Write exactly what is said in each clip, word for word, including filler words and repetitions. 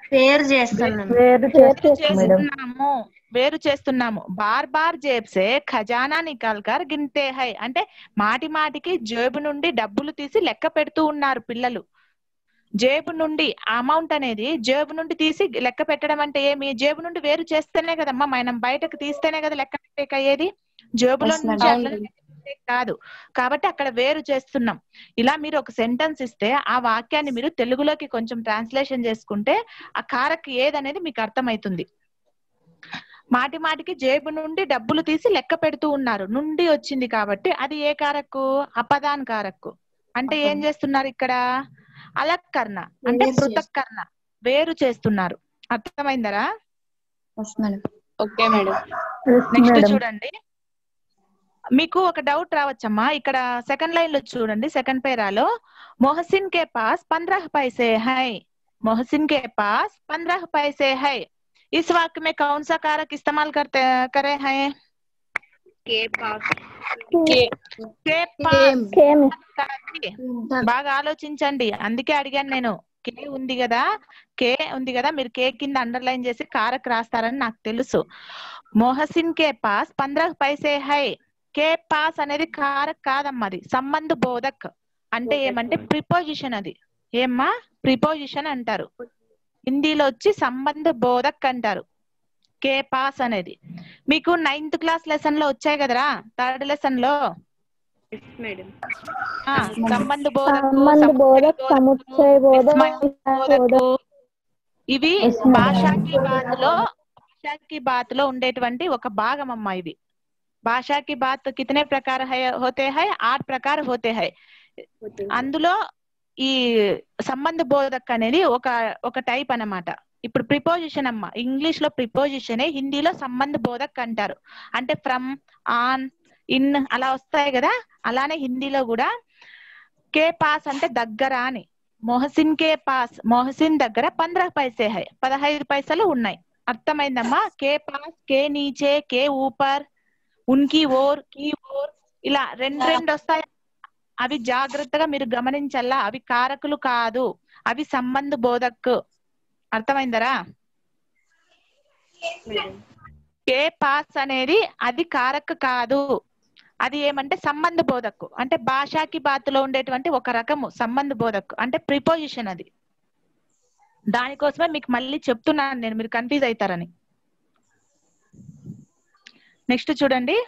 వేరు చేస్తున్నాం వేరు వేరు చేస్తున్నాం మేడం చేస్తున్నాము వేరు చేస్తున్నాము బార్ బార్ జేబ్సే ఖజానా నికాల్ కర్ గిన్తే హై అంటే మాటి మాటికి జేబు నుండి డబ్బులు తీసి లెక్క పెడుతూ ఉన్నారు పిల్లలు. జేబు నుండి అమౌంట్ అనేది జేబు నుండి తీసి లెక్క పెట్టడం అంటే ఏమి, జేబు నుండి వేరు చేస్తేనే కదమ్మా, మనం బయటకు తీస్తేనే కదా లెక్క పెట్టేకి అయ్యేది, జేబులో Yes, నుంచి madam. అట్లా కాదు. కాబట్టి అక్కడ వేరు చేస్తున్నాం. ఇలా మీరు ఒక సెంటెన్స్ ఇస్తే ఆ వాక్యాన్ని మీరు తెలుగులోకి కొంచెం ట్రాన్స్లేషన్ చేసుకుంటే ఆ కారక్ ఏదనేది మీకు అర్థమవుతుంది. మాటి మాటికి జేబు నుండి డబ్బులు తీసి లెక్క పెడుతూ ఉన్నారు, నుండి వచ్చింది కాబట్టి అది ఏ కారక్కు, అపదాన్ కారక్కు. అంటే ఏం చేస్తున్నారు ఇక్కడ, అలక్ కర్ణ అంటే వేరు పృథక్ కర్ణ, వేరు చేస్తున్నారు. అర్థమైందరా? Yes, madam. Okay madam. Yes next madam చూడండి, మీకు ఒక డౌట్ రావచ్చమ్మా. ఇక్కడ సెకండ్ లైన్ లో చూడండి, సెకండ్ పేరాలో మొహసిన్ కే పాస్ పంద్రహ్ పైసే హై, మొహసిన్ కే పాస్ पंद्रह पैसे है, इस वाक्य में कौन सा कारक इस्तेमाल करते करे हैं? కే పాస్ కే పాస్. Same. సేమ్ బాగా ఆలోచించండి, అందుకే అడిగాను నేను. కే ఉంది కదా, కే ఉంది కదా, మీరు కే కింద అండర్లైన్ చేసి కారక్ రాస్తారని నాకు తెలుసు. మొహసిన్ కే పాస్ పంద్రహ్ పైసే హై, కే పాస్ అనేది కారక్ కాదమ్మా, అది సంబంధ బోధక్. అంటే ఏమంటే ప్రిపోజిషన్, అది ఏమ్మా ప్రిపోజిషన్ అంటారు, హిందీలో వచ్చి సంబంధ బోధక్ అంటారు కే పాస్ అనేది. మీకు నైన్త్ క్లాస్ లెసన్ లో వచ్చాయి కదరా, థర్డ్ లెసన్ లో మేడం. ఆ, సంబంధ బోధకు, సంబంధ బోధక్, సముచ్చయ బోధక్, బోధకు, ఇవి Yes, madam. భాషాకి బాత్ లో భాషాకి బాత్ లో ఉండేటువంటి ఒక భాగం అమ్మా ఇది. భాషాకి బాత్ కితనే ప్రకార హై హోతే హై, ఆరు ప్రకార హోతే హై. అందులో ఈ సంబంధ బోధక్ అనేది ఒక ఒక టైప్ అన్నమాట. ఇప్పుడు ప్రిపోజిషన్ అమ్మ, ఇంగ్లీష్ లో ప్రిపోజిషన్, హిందీలో సంబంధ బోధక్ అంటారు. అంటే ఫ్రమ్, ఆన్, ఇన్ అలా వస్తాయి కదా, అలానే హిందీలో కూడా కే పాస్ అంటే దగ్గర అని. మొహసిన్ కే పాస్, మొహసిన్ దగ్గర పంద్రహ్ పైసే హై, పదహైదు పైసలు ఉన్నాయి. అర్థమైందమ్మా? కే పాస్, కే నీచే, కే ఊపర్, ఉన్కి ఓర్, కీ ఓర్, ఇలా రెండు రెండు వస్తాయి. అవి జాగ్రత్తగా మీరు గమనించాలా, అవి కారకులు కాదు, అవి సంబంధ బోధక్. అర్థమైందరా? కే పాస్ అనేది అది కారక్ కాదు, అది ఏమంటే సంబంధ బోధకు, అంటే భాషాకి బాతులో ఉండేటువంటి ఒక రకము సంబంధ బోధకు, అంటే ప్రిపోజిషన్ అది. దానికోసమే మీకు మళ్ళీ చెప్తున్నాను నేను, మీరు కన్ఫ్యూజ్ అవుతారని. నెక్స్ట్ చూడండి,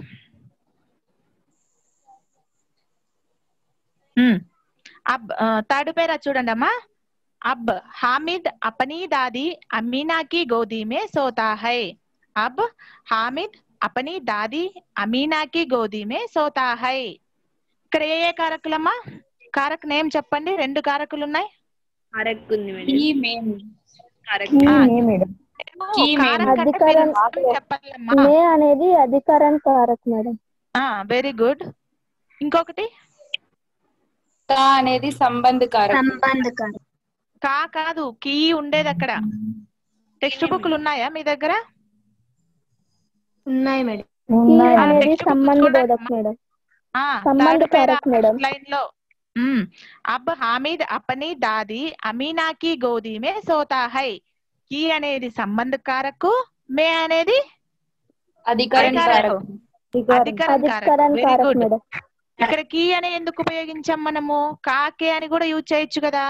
అబ్ థర్డ్ పేరా చూడండి అమ్మా. अब हामिद अपनी दादी अमीना की गोदी में सोता है, अब हामिद अपनी दादी अमीना की गोदी में सोता है. ఇక్కడ ఏ ఏ కారకులమ్మా, కారక్ నేమ్ చెప్పండి, రెండు కారకులు ఉన్నాయి. కారక్ ఉంది మేడం. ఈ మేము కారక్ ఈ ఆ, మే మేడం కీ కారక్ అంటే అధికరణ మీరు నామం చెప్పాలమ్మా. మే అనేది అధికరణ కారక్ మేడం. Very good. ఇంకొకటి కా అనేది సంబంధ కారక్. సంబంధకారం. కా కాదు, కీ ఉండేది అక్కడ. టెక్స్ట్ బుక్లు ఉన్నాయా మీ దగ్గర? ఉన్నాయి మేడం. ఈ ఉన్నాయి ఆ, అనేది text book సంబంధ చూడండి బోధక్ అమ్మా. మేడం. ఆ, సంబంధ third పేరా కారక్ మేడం. first line లో हम्म अब हामिद अपनी दादी अमीना की गोदी में सोता है. की అనేది సంబంధ కారకు, మే అనేది అధికరణ కారక్. అధికరణ కారక్. అధికరణ వెరీ కారక్ గుడ్. మేడం. ఇక్కడ కీ అని ఎందుకు ఉపయోగించాం మనము, కాకే అని కూడా యూజ్ చేయొచ్చు కదా.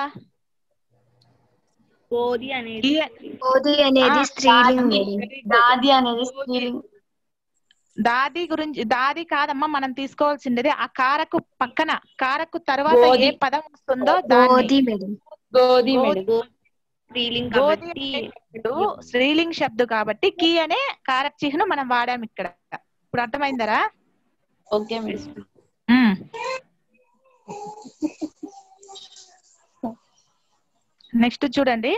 గోది అనేది గోధి అనేది స్త్రీలింగం. దాది అనేది స్త్రీలింగం. దాది గురించి, దాది కాదమ్మా మనం తీసుకోవాల్సింది, ఆ కారకు పక్కన, కారకు తర్వాత గోధి. ఏ పదం వస్తుందో దాన్ని. గోధి మేడం. గోది గోధి. మేడం. స్త్రీలింగం గోధి కాబట్టి అనేటప్పుడు స్త్రీలింగ్ శబ్దు కాబట్టి కీ అనే కారక చిహ్నం మనం వాడాం ఇక్కడ. ఇప్పుడు అర్థమైందరా? Okay madam. నెక్స్ట్ చూడండి,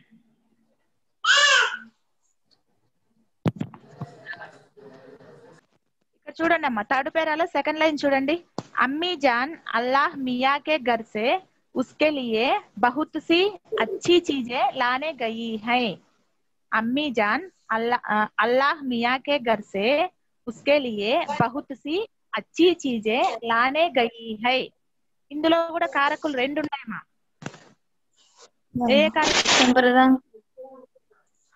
ఇక్కడ చూడండి అమ్మా, థర్డ్ పేరాలో సెకండ్ లైన్ చూడండి. అమ్మీ జాన్ అల్లాహ్ మియా కే घर से उसके लिए बहुत सी अच्छी चीजें लाने गई है. अम्मी जान अल्लाह अल्लाह मियाँ के घर से उसके लिए बहुत सी अच्छी चीजें लाने गई है. ఇందులో కూడా కారకులు రెండు ఉన్నాయమ్మా. ఏ కారకులు?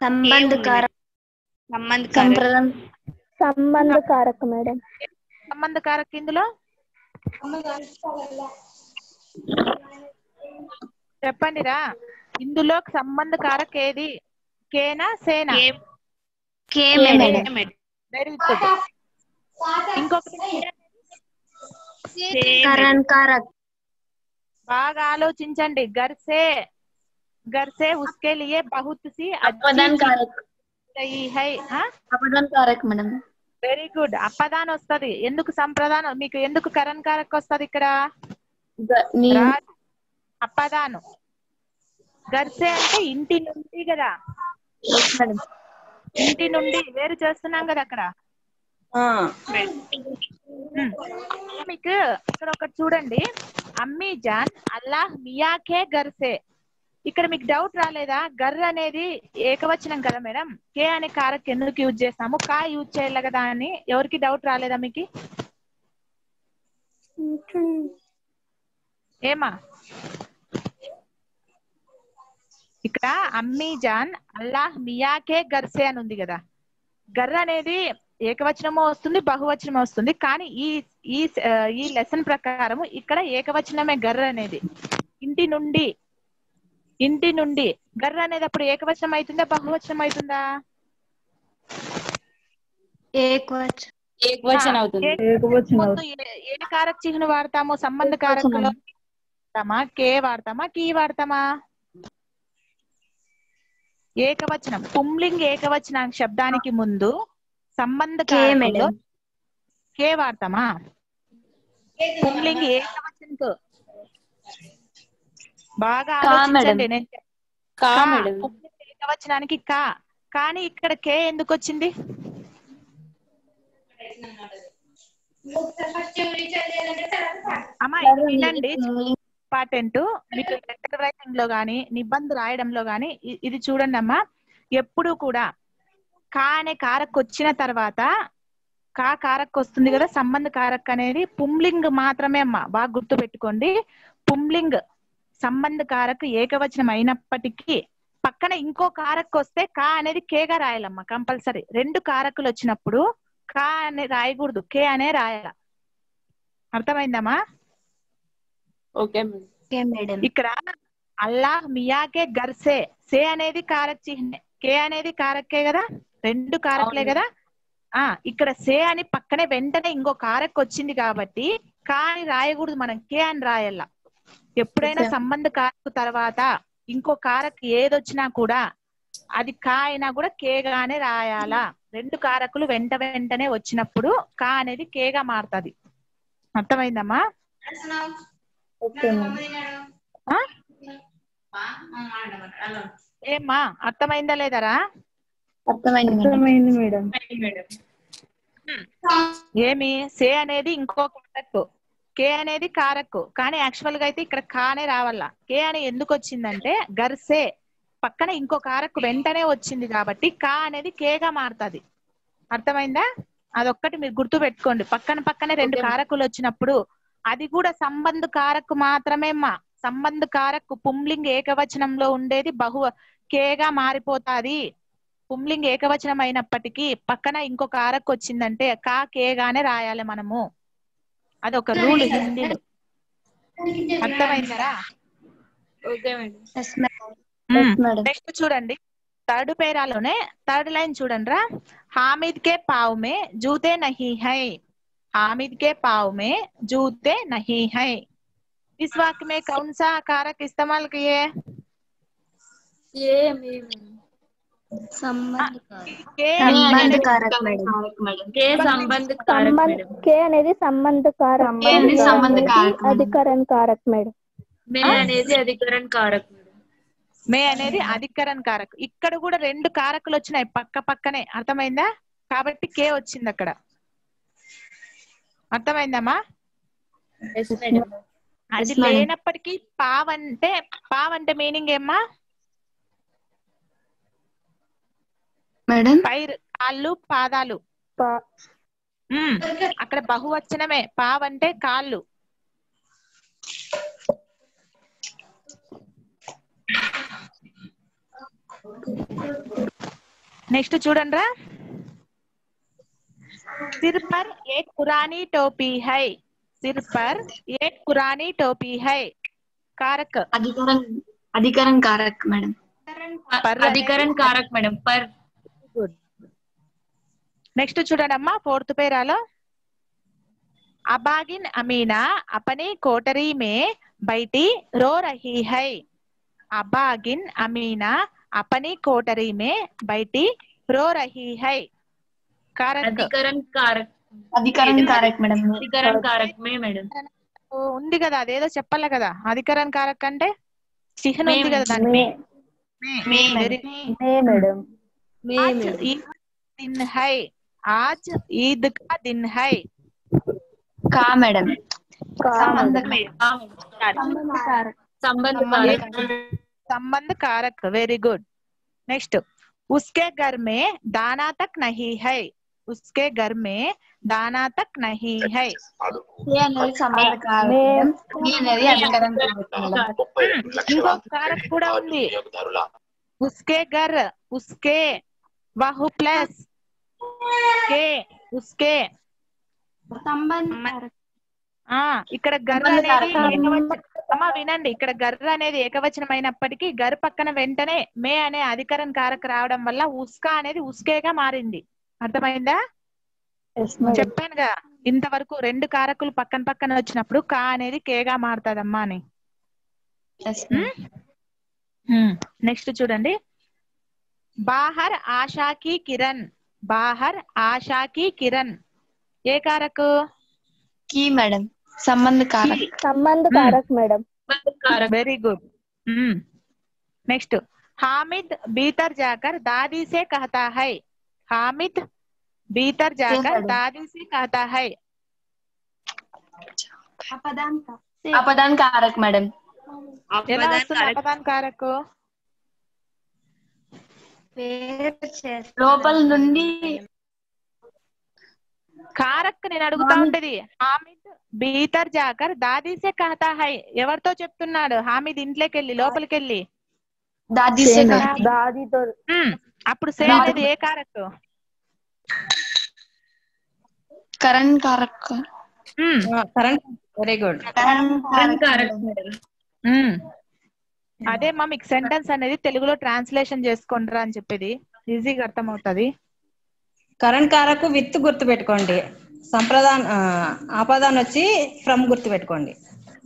संबंध कारक संबंध कारक संप्रदान సంబంధ కారక మేడం. సంబంధ కారక ఇందులో చెప్పండిరా, ఇందులో సంబంధ కారక ఏది? కేనా సేనా? కే के కే मैडम మేడం. Very good. ఇంకొకటి సే करण कारक బాగా ఆలోచించండి. గర్సే గర్సే ఉస్కే లియే బహుత్ సి अपदान कारक అచ్చి హై. अपदान कारक मैडम వెరీ గుడ్. అప్పదాన్ వస్తది. ఎందుకు సంప్రదానం? మీకు ఎందుకు కరణ్ కారక్ వస్తది ఇక్కడ? ग- नी- రాజ్ అప్పదాను. గర్సే అంటే ఇంటి నుండి కదా, yes, मैडम ఇంటి నుండి వేరు చేస్తున్నాం కదా అక్కడ. ఉమ్. మీకు ఇక్కడ ఒకటి చూడండి, అమ్మీ జాన్ అల్లాహ్ మియాకే గర్సే. ఇక్కడ మీకు డౌట్ రాలేదా? గర్ అనేది ఏకవచనం కదా మేడం, కే అనే కారక్ ఎందుకు యూజ్ చేస్తాము, కా యూజ్ చేయాలి కదా అని ఎవరికి డౌట్ రాలేదా మీకు? ఏమా ఇక్కడ అమ్మీ జాన్ అల్లాహ్ మియాకే గర్సే అని ఉంది కదా. గర్ అనేది ఏకవచనము వస్తుంది, బహువచనం వస్తుంది. కానీ ఈ ఈ ఈ లెసన్ ప్రకారం ఇక్కడ ఏకవచనమే గర్ అనేది. ఇంటి నుండి ఇంటి నుండి గర్ అనేది అప్పుడు ఏకవచనం అవుతుందా, బహువచనం అవుతుందా? एक वच ఏకవచనం అవుతుంది. ముందు ఏ- ఏ కారక చిహ్నం వాడతాము? సంబంధ కారకులో వాడతామా, కే వాడతామా, కీ వాడతామా? ఏకవచనం పుంలింగ్ ఏకవచన శబ్దానికి ముందు సంబంధ के కారకులో मैडम కే వాడతామా? పుంలింగ్ ఏకవచనంతో బాగా కా ఆలోచించండి. నేను చెప్- కా కా, మేడం. పుంలింగ్ ఏకవచనానికి కా. కానీ ఇక్కడ కే ఎందుకు వచ్చింది? అమ్మా ఇది వినండి, ఇంపార్టెంట్. మీకు లెటర్ రైటింగ్ లో గానీ నిబంధ రాయడంలో గానీ ఇ- ఇది చూడండి అమ్మా. ఎప్పుడు కూడా కా అనే కారక్ వచ్చిన తర్వాత కా కారక్ వస్తుంది కదా, సంబంధ కారక్ అనేది పుంలింగ్ మాత్రమే అమ్మా. బాగా గుర్తు పెట్టుకోండి. పుంలింగ్ సంబంధ కారక్ ఏకవచనం అయినప్పటికీ పక్కన ఇంకో కారక్ వస్తే కా అనేది కేగా రాయాలమ్మా కంపల్సరీ. రెండు కారకులు వచ్చినప్పుడు కా అనే రాయకూడదు, కే అనే రాయాల. అర్థమైందమ్మా? Okay madam. के मैडम ఇక్కడ అల్లాహ్ మియాకే గర్సే, సే అనేది కారక్ చిహ్నే, కే అనేది కారక్కే కదా, రెండు కారకులే అవును. కదా. ఆ ఇక్కడ సే అని పక్కనే వెంటనే ఇంకో కారక్ వచ్చింది కాబట్టి కా అని రాయకూడదు, మనం కే అని రాయాల. ఎప్పుడైనా Okay. సంబంధ కారకు తర్వాత ఇంకో కారక్ ఏదొచ్చినా కూడా అది కా అయినా కూడా కేగానే రాయాలా. రెండు కారకులు వెంట వెంటనే వచ్చినప్పుడు కా అనేది కేగా మారుతుంది. అర్థమైందమ్మా? Okay madam. ఆ? ఏమ్మా అర్థమైందా లేదరా? అర్థమైంది మేడం అర్థమైంది మేడం. ఏమి సే అనేది ఇంకో కారక్, కే అనేది కారక్. కానీ యాక్చువల్ గా అయితే ఇక్కడ కానే రావాల. కే అని ఎందుకు వచ్చిందంటే గర్సే పక్కన ఇంకో కారక్ వెంటనే వచ్చింది కాబట్టి కా అనేది కేగా మారుతుంది. అర్థమైందా? అదొక్కటి మీరు గుర్తు పెట్టుకోండి. పక్కన పక్కనే రెండు Okay. కారకులు వచ్చినప్పుడు అది కూడా సంబంధ కారక్ మాత్రమే అమ్మా. సంబంధ కారక్ పుంలింగ్ ఏకవచనంలో ఉండేది బహు కేగా మారిపోతాది. పుంలింగ్ ఏకవచనం అయినప్పటికీ పక్కన ఇంకో కారక్ వచ్చిందంటే కా కేగానే రాయాలి మనము. అదొక రూల్ హిందీలో. అర్థమైందరా? Okay madam. yes madam yes madam next చూడండి, థర్డ్ పేరాలోనే థర్డ్ లైన్ చూడండి రా. हामिद के पाव में जूते नहीं है, हामिद के पाव में जूते नहीं है. इस वाक्य में कौन सा कारक इस्तेमाल किए? ఏ మీ संबंध के संबंध कारक मैडम కే సంబంధ కారక్ సంబంధ మేడం. కే అనేది సంబంధ కారక్, కే అనేది మే సంబంధ అనేది కారక్ మేడం. అధికరణ కారక్ మేడం. మే అనేది అధికరణ కారక్ మేడం. మే అనేది అధికరణ కారక్. ఇక్కడ కూడా రెండు కారకులు వచ్చినాయి పక్క పక్కనే. అర్థమైందా? కాబట్టి కే వచ్చింది అక్కడ. అర్థమైందమ్మా? Yes madam. అది Yes, madam. లేనప్పటికీ పావ్ అంటే పావ్ అంటే మీనింగ్ ఏమ్మా? मैडम పైరు కాళ్ళు పాదాలు. పా- ఉమ్, అక్కడ బహువచనమే. పావ్ అంటే కాళ్ళు. నెక్స్ట్ చూడండి రా. सिर पर एक पुरानी टोपी है. सिर पर एक पुरानी टोपी है. कारक. అధికరణ్ అధికరణ్ కారక్ మేడం. पर అధికరణ్ కారక్ మేడం. పర్. గుడ్. నెక్స్ట్ చూడండి అమ్మా ఫోర్త్ పేరాలో. अबागिन अमीना अपनी कोठरी में बैठी रो रही है. अबागिन अमीना अपनी कोठरी में बैठी रो रही है. कारक. అధికరణ్ కారక్. అధికరణ్ కారక్ మేడం. అధికరణ్ కారక్ మే మేడం. ఓ, ఉంది కదా అదేదో చెప్పాలి కదా అధికరణ్ కారక్ అంటే చిహ్నం మే ఉంది కదా దాని మే మే వెరీ మే మేడం. आज ईद दिन है. आज ईद का दिन है. కా మేడం. కా సంబంధ కారక్. సంబంధ ये కారక్. संबंध कारक. Very good. नेक्स्ट. उसके घर में दाना तक नहीं है. उसके घर में दाना तक नहीं है. ఏ అనేది సంబంధ కారక్ మేడం. మీ అనేది అధికరణ్ కారక్ మేడం. ఇంకో కారక్ కూడా ఉంది. उसके घर उसके वह प्लस के उसके సంబంధ కారక్. ఆ ఇక్కడ గర్ర సంబంధ అనేది కారకం. ఏకవచనం. అమ్మా వినండి, ఇక్కడ గర్ర అనేది ఏకవచనం అయినప్పటికీ గర్ పక్కన వెంటనే మే అనే అధికరణ కారక రావడం వల్ల ఉస్కా అనేది ఉస్కేగా మారింది. అర్థమైందా? Yes madam. చెప్పానుగా ఇంతవరకు రెండు కారకులు పక్కన పక్కన వచ్చినప్పుడు కా అనేది కేగా మారుతుందమ్మా అని. నెక్స్ట్ చూడండి. బాహర్ ఆశాకి కిరణ్. బాహర్ ఆశాకి కిరణ్ ఏ కారకు? की मैडम. संबंध कारक. సంబంధ కారక్ madam. Very good. Next. Hamid भीतर जाकर दादी से कहता है. हामिद भीतर जाकर दादी से कहता है. अपदान कारक मैडम. ఎలా వస్తుంది అపదాన కారకు? లోపల నుండి కారక్ నేను అడుగుతా ఉండేది. హామిద్ భీతర్ జాకర్ దాదీసే కహతా హై ఎవరితో చెప్తున్నాడు? హామిద్ ఇంట్లోకి వెళ్ళి లోపలికి వెళ్ళి दादी से कहती. దాదితో. ఉమ్, అప్పుడు సే అనేది ఏ కారక్? करण कारक. Um, very good. करण కరణ్ कारक కారక్ मैडम. మేడం. ఉమ్. అదే మా మీకు సెంటెన్స్ అనేది తెలుగులో ట్రాన్స్లేషన్ చేసుకుంటారా అని చెప్పేది ఈజీగా అర్థమవుతుంది. కరణ్ కారకు విత్ గుర్తు పెట్టుకోండి. సంప్రదాన్ ఆపదాన్ వచ్చి ఫ్రమ్ గుర్తు పెట్టుకోండి.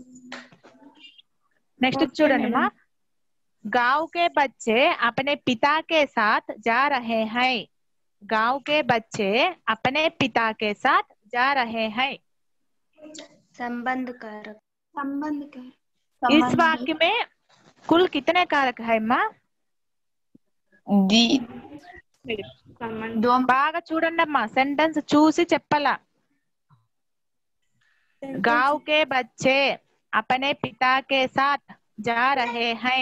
నెక్స్ట్ చూడండి మా. गांव के बच्चे अपने पिता के साथ जा रहे हैं. गांव के बच्चे अपने पिता के साथ जा रहे हैं. संबंध कारक. संबंध कारक. इस वाक्य में कुल कितने कारक है माँ? दी दो. బాగా చూడండి అమ్మా, సెంటెన్స్ చూసి చెప్పాలా. गांव के बच्चे अपने पिता के साथ जा रहे हैं.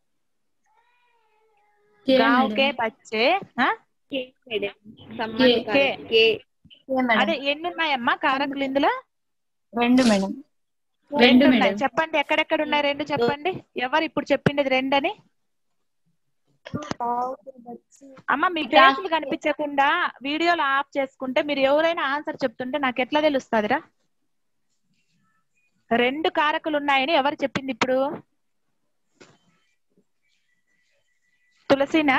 गांव के बच्चे हाँ? के. అదే ఎన్ని ఉన్నాయమ్మా కారకులు ఇందులో? రెండు మేడం. రెండు ఉన్నాయి. చెప్పండి ఎక్కడెక్కడ ఉన్నాయి రెండు చెప్పండి. ఎవరు ఇప్పుడు చెప్పిండేది రెండు అని? అమ్మ మీ ఫేసులు కనిపించకుండా వీడియోలో ఆఫ్ చేసుకుంటే మీరు ఎవరైనా ఆన్సర్ చెప్తుంటే నాకు ఎట్లా తెలుస్తుందిరా? రెండు కారకులు ఉన్నాయని ఎవరు చెప్పింది ఇప్పుడు? తులసినా?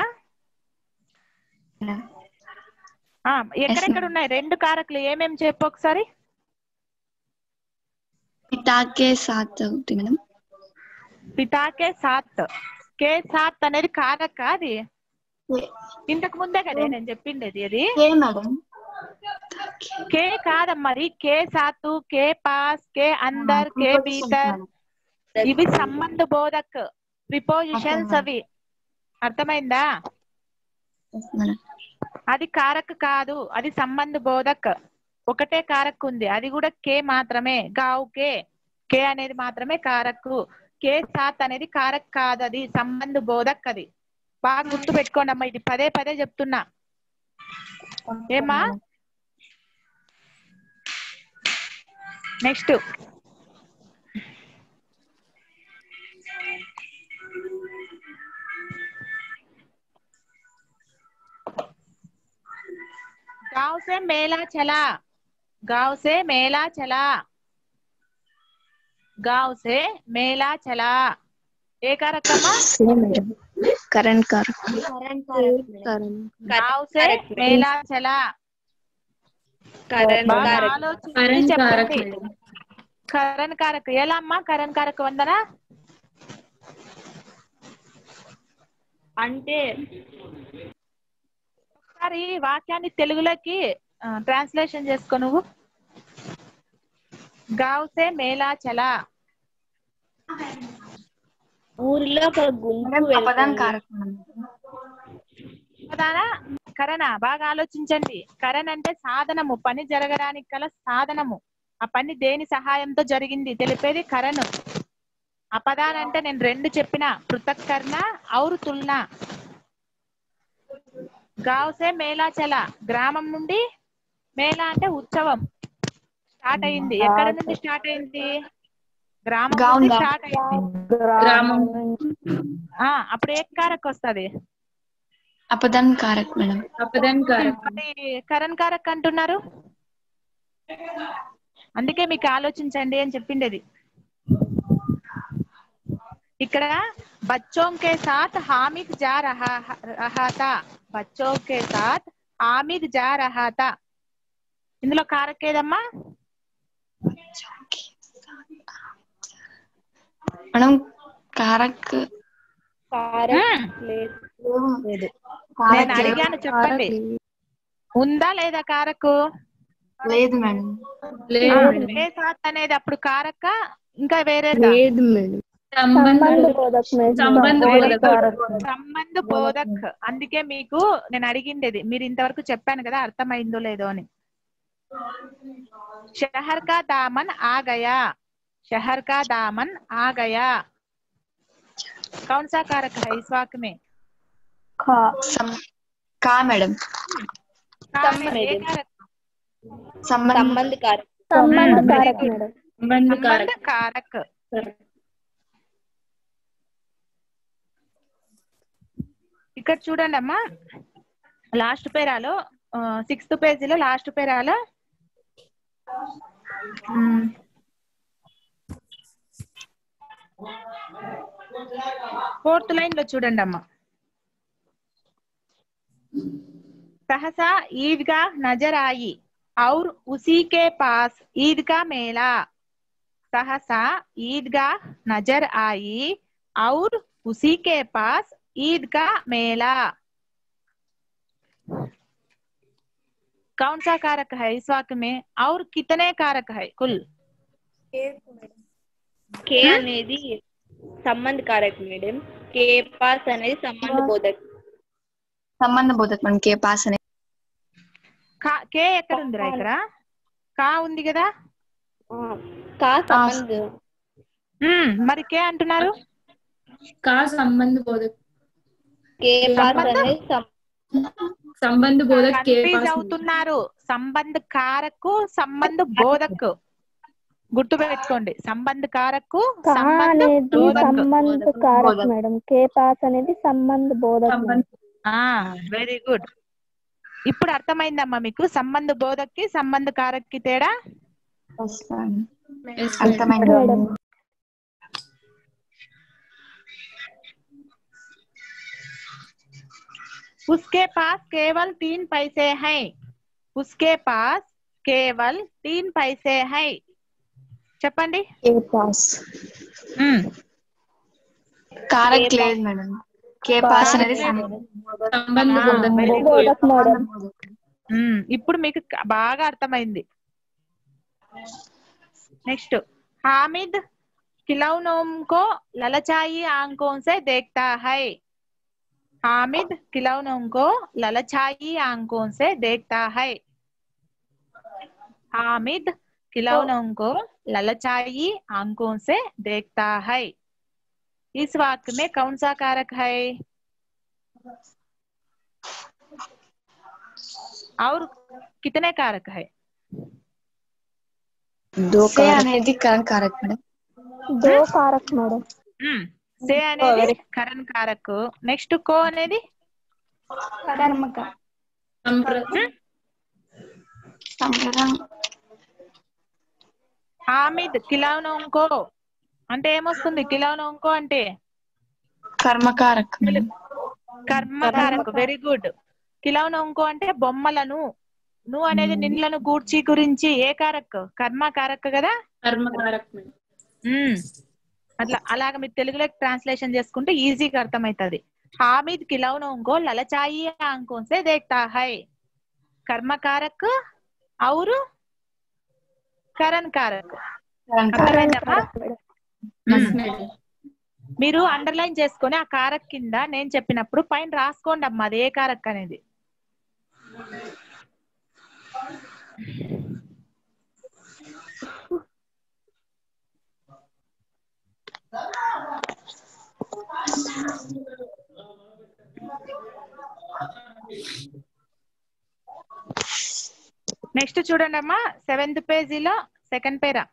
ఆ, ఎక్కడెక్కడ ఉన్నాయి రెండు కారకులు ఏమేమి చెప్పు ఒకసారి. पिता के साथ होती मैडम. పితాకే సాత్. కే సాత్ అనేది కారక? అది ఇంతకు ముందే కదా నేను చెప్పిండేది. అది के मैडम. కే కాదమ్మా. మరి కే సాతు, కే పాస్, కే అందర్, కే భీతర్ ఇవి సంబంధ బోధక్ ప్రిపోజిషన్స్. అవి అర్థమైందా? అది కారక్ కాదు, అది సంబంధ బోధక్. ఒకటే కారక్ ఉంది, అది కూడా కే మాత్రమే. గావ్ కే కే అనేది మాత్రమే కారక్. కే సాత్ అనేది కారక్ కాదు, అది సంబంధ బోధక్. అది బాగా గుర్తు పెట్టుకోండి అమ్మా, ఇది పదే పదే చెప్తున్నా. ఏమా? నెక్స్ట్. गांव से मेला चला गांव से मेला चला गांव से मेला चला ఏ కారకమ్మా కరెంట్ కారక్ गांव से मेला चला బాగా ఆలోచించి కరణ్ కారక్ చెప్పండి మేడం కరణ్ కారక్ ఎలా అమ్మా కరణ్ కారక్ వందనా అంటే ఒకసారి వాక్యాన్ని తెలుగులోకి ట్రాన్స్లేషన్ చేసుకో నువ్వు గావ్ సే మేళా చలా ఊరిలో ఒక గుంపు అపదాన్ వెళ్తుంది కారక్ ప్రధాన కరణ బాగా ఆలోచించండి కరణ్ అంటే సాధనము పని జరగడానికి గల సాధనము ఆ పని దేని సహాయంతో జరిగింది తెలిపేది కరణ్ అపదాన్ అంటే నేను రెండు చెప్పిన పృథక్కరణ ఔర్ తుల్నా గావ్ సే మేళా చలా గ్రామం నుండి మేళా అంటే ఉత్సవం స్టార్ట్ అయింది ఎక్కడ నుండి స్టార్ట్ అయింది గ్రామం నుండి స్టార్ట్ అయింది గ్రామం ఆ అప్పుడు ఏ కారక్ వస్తది అపదాన్ కారక్ మేడం అపదాన్ కారక్ మరి కరణ్ కారక్ అంటున్నారు అందుకే మీకు ఆలోచించండి అని చెప్పిండేది ఇక్కడ बच्चों के साथ हामिद जा रहा रहा था बच्चों के साथ हामिद जा रहा था ఇందులో కారక్ ఏదమ్మా మేడం కారక్ కారక్ లేదు లేదు నేను అడిగాను చెప్పండి ఉందా లేదా కారకు లేదు మేడం లేదు మేడం ఏ సాత్ అనేది అప్పుడు కారక ఇంకా వేరేదా లేదు మేడం సంబంధ సంబంధ బోధక సంబంధ బోధక్ అందుకే మీకు నేను అడిగిండేది మీరు ఇంతవరకు చెప్పాను కదా అర్థమైందో లేదో అని शहर का दामन आ गया शहर का दामन आ गया कौन सा कारक है इस वाक्य में का मैडम का में ये कारक సంబంధ కారక్ संबंध కారక్ మేడం సంబంధ संबंध కారక్ कारक ఇక్కడ చూడండి అమ్మా లాస్ట్ పేరాలో సిక్స్త్ పేజీలో లాస్ట్ పేరాలో फोर्थ लाइन లో చూడండి అమ్మా सहसा ईदगाह नजर आई और उसी के पास ईद का मेला सहसा ईदगाह नजर आई और उसी के पास ईद का मेला कौन सा कारक है इस वाक्य में और कितने कारक है कुल కే అనేది సంబంధ కారక్ మేడం కే పాస్ అనేది సంబంధ బోధక్ సంబంధ బోధక్ మేడం కే పాస్ అనే కే ఎక్కడ ఉందిరా ఇక్కడ కా ఉంది కదా కా సంబంధ మరి కే అంటున్నారు కా సంబంధ బోధక్ కే పాస్ అనేది సంబంధ బోధక్ కే కన్ఫ్యూజ్ పాస్ అవుతున్నారు సంబంధ కారకు సంబంధ బోధక్ గుర్తు పెట్టుకోండి సంబంధ కారకు సంబంధ బోధక్ సంబంధ కారక్ మేడం కే పాస్ అనేది సంబంధ బోధక్ ఆ వెరీ గుడ్ ఇప్పుడు అర్థమైందమ్మా మీకు సంబంధ బోధక్కి సంబంధ కారక్కి తేడా అర్థమైంది మేడం उसके पास केवल तीन पैसे हैं उसके पास केवल तीन पैसे हैं చెప్పండి కే పాస్ కారక్ లేదు మేడం కే పాస్ అనేది సంబంధ బోధక్ బోధక్ మేడం ఇప్పుడు మీకు బాగా అర్థమైంది నెక్స్ట్ हामिद खिलौनों को ललचाई आंखों से देखता है हामिद खिलौनों को ललचाई आंखों से देखता है हामिद खिलौनों को ललचाई आंखों से देखता है इस वाक्य में कौन सा कारक है और कितने कारक है दो से అనేది కరణ్ కారక్ మేడం దో కారక్ మేడం సే అనేది కరణ్ కారక్ నెక్స్ట్ కో అనేది కర్మక హామిద్ కిలౌనోంకో అంటే ఏమొస్తుంది? కిలౌనోంకో అంటే కర్మకారక్ కర్మకారక్. Very good. కిలౌనోంకో అంటే బొమ్మలను. ను అనేది నిన్లను గూర్చి గురించి. ఏ కారక్? కర్మకారక్ కదా. కర్మకారక్. ఉమ్ అట్లా అలాగ మీరు తెలుగులో ట్రాన్స్లేషన్ చేసుకుంటే ఈజీగా అర్థమవుతుంది. హామిద్ खिलौनों లలచాయి आंखों से देखता है. కర్మకారక్ ఔరు కరణ్ కారక్. అర్థమైందమ్మా? మీరు అండర్లైన్ చేసుకొని ఆ కారక్ కింద నేను చెప్పినప్పుడు పైన రాసుకోండి అమ్మా అది ఏ కారక్ అనేది. నెక్స్ట్ చూడండి అమ్మా సెవెంత్ పేజీలో సెకండ్ పేరా.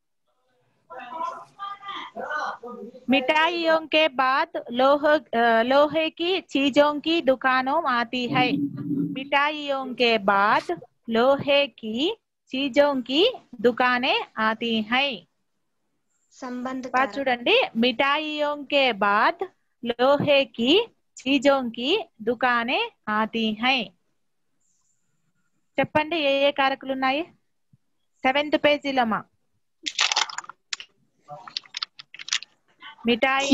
मिठाइयों के बाद लोहे लोहे की चीजों की दुकानों आती है. मिठाइयों के बाद लोहे की चीजों की दुकानें आती है. संबंध बात చూడండి. मिठाइयों के बाद लोहे की चीजों की दुकानें आती है. చెప్పండి ఏ ఏ కారకులు ఉన్నాయి సెవెంత్ పేజీలో మా. మిఠాయి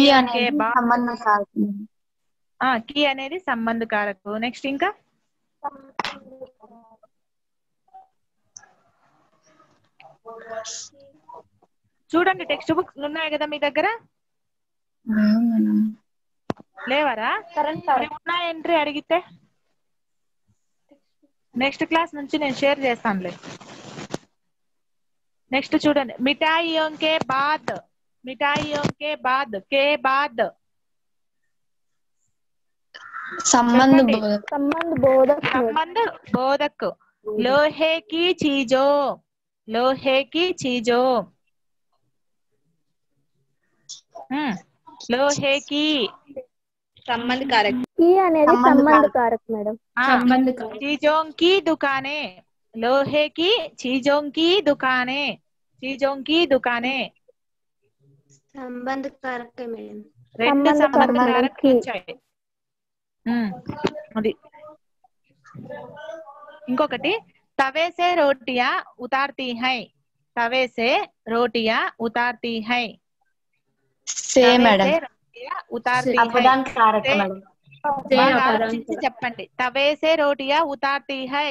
కి అనేది సంబంధ కారకు. నెక్స్ట్ ఇంకా చూడండి టెక్స్ట్ బుక్స్ ఉన్నాయి కదా మీ దగ్గర. లేవరా? ఉన్న ఎంట్రీ అడిగితే నెక్స్ట్ క్లాస్ నుంచి నేను షేర్ చేస్తానులే. నెక్స్ట్ చూడండి మిఠాయియోं के बाद मिठाइयों के बाद के बाद संबंध बोधक. संबंध बोधक. संबंध बोधक. लोहे की चीजों लोहे की चीजों हम्म लोहे की संबंध कारक. की అనేది సంబంధ కారక్ మేడం. संबंध कारक. चीजों की दुकानें लोहे की चीजों की दुकानें चीजों की दुकानें సంబంధ కారక్ మేడం. రెండు సంబంధ కారక్ వచ్చాయి. అది ఇంకొకటి तवे से रोटियां उतारती है. तवे से रोटियां उतारती है. से मैडम उतारती अपदान कारक मैडम. బాగా ఆలోచించి చెప్పండి. तवे से रोटियां उतारती है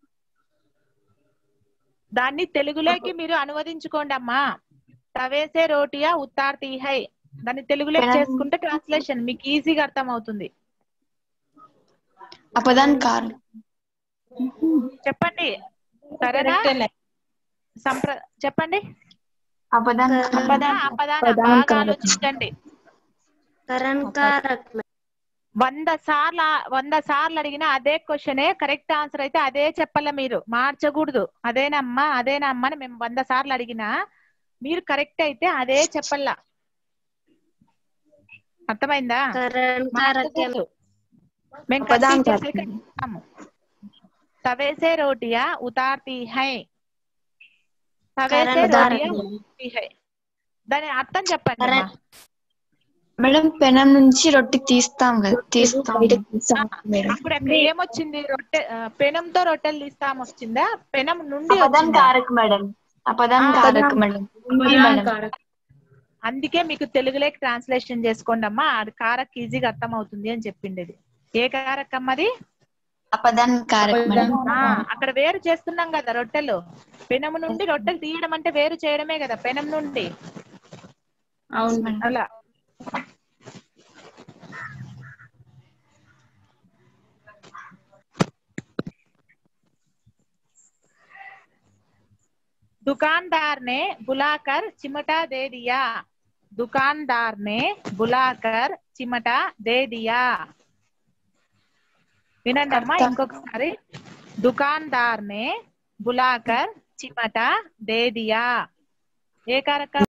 దాన్ని తెలుగులోకి మీరు అనువదించుకోండి అమ్మా. तवे से रोटियां उतारती है దాన్ని తెలుగులోకి చేసుకుంటే ట్రాన్స్లేషన్ మీకు ఈజీగా అర్థం అవుతుంది. अपदान कारक చెప్పండి సరేనా? సంప్ర చెప్పండి. अपदान అపదాన అపదాన బాగా ఆలోచించండి. కరణ్ కారక్. వంద సార్లు వంద సార్లు అడిగినా అదే క్వశ్చనే కరెక్ట్ ఆన్సర్ అయితే అదే చెప్పాల. మీరు మార్చకూడదు. అదేనమ్మా అదేనమ్మా అని మేము వంద సార్లు అడిగినా మీరు కరెక్ట్ అయితే అదే చెప్పల్లా. అర్థమైందా? మార్చకూడదు. మేము కట్టించేసాము. तवे से रोटियां उतारती है तवे से रोटियां उतारती है దాని అర్థం చెప్పండి. మేడం పెనం నుంచి రొట్టె తీస్తాం కదా తీస్తాం. అప్పుడు అక్కడ ఏమొచ్చింది? రొట్టె పెనంతో రొట్టెలు తీస్తాం వచ్చిందా? పెనం నుండి కారక్ మేడం. అపదాన్ కారక్ మేడం. అందుకే మీకు తెలుగులోకి ట్రాన్స్లేషన్ చేసుకోండి అమ్మా. అది కారక్ ఈజీగా అర్థం అవుతుంది అని చెప్పిండేది. ఏ కారక్ అమ్మది? అపదాన్ కారక్ మేడం. అక్కడ వేరు చేస్తున్నాం కదా రొట్టెలు. పెనం నుండి రొట్టెలు తీయడం అంటే వేరు చేయడమే కదా పెనం నుండి. అవును అలా दुकानदार ने बुलाकर चिमटा दे दिया. दुकानदार ने बुलाकर चिमटा दे दिया. వినండి అమ్మా ఇంకొకసారి. दुकानदार ने बुलाकर चिमटा दे दिया. ఏ కారక